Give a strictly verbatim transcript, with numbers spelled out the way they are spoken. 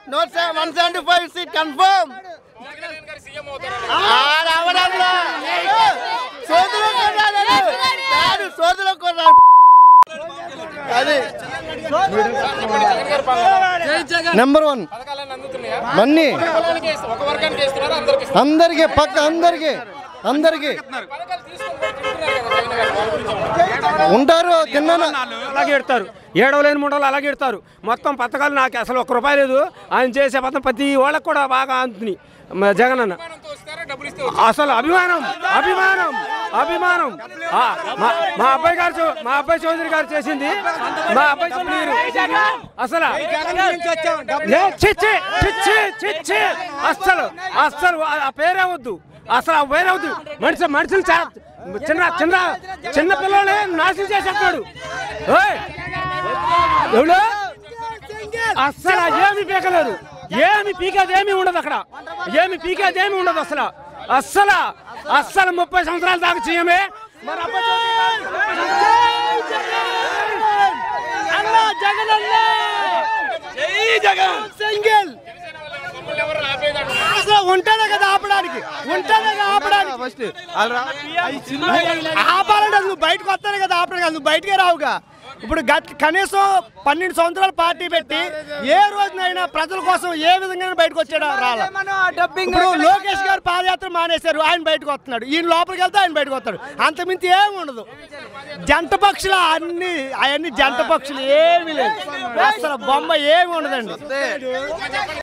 One seventy five seat confirm. సోదరు కొన్నాడు అది నెంబర్ వన్ అన్ని అందరికి పక్క అందరికి అందరికి ఉంటారు తిన్నాను అలాగే ఎడతారు ఏడవలేని ముండలు అలాగే ఎడతారు మొత్తం పథకాలు నాకు అసలు ఒక్క రూపాయి లేదు ఆయన చేసే పథకం ప్రతి వాళ్ళకి కూడా బాగా అందుతుంది జగన్ అన్న అసలు అభిమానం అభిమానం అభిమానం మా అబ్బాయి గారు మా అబ్బాయి చౌదరి గారు చేసింది మా అబ్బాయి అసలు అస్సలు అస్సలు ఆ పేరే వద్దు అసలు ఆ పేరే వద్దు మనిషి మనుషులు చిన్న చిన్న చిన్న పిల్లలే నాశనం చేసేస్తాడు ఎవడు అస్సలు ఏమి పీకలేదు ఏమి పీకేది ఏమి ఉండదు అక్కడ ఏమి పీకేది ఏమి ఉండదు అసలు అస్సలు అస్సలు ముప్పై సంవత్సరాల దాకా చేయమే మరి ఉంటానే కదా ఆపడానికి ఉంటానే కదా ఆపడానికి ఫస్ట్ ఆపాలంటే నువ్వు బయటకు వస్తానే కదా ఆపడానికి నువ్వు బయటకే రావుగా. ఇప్పుడు కనీసం పన్నెండు సంవత్సరాలు పార్టీ పెట్టి ఏ రోజునైనా ప్రజల కోసం ఏ విధంగా బయటకు వచ్చాడు రాలా. ఇప్పుడు లోకేష్ గారు పాదయాత్ర మానేశారు, ఆయన బయటకు వస్తున్నాడు, ఈయన లోపలికి వెళ్తే ఆయన బయటకు వస్తాడు, అంతమించి ఏమి ఉండదు. జంట పక్షులు అన్ని అవన్నీ జంట పక్షులు ఏమి లేదు, అసలు బొమ్మ ఏమి ఉండదండి.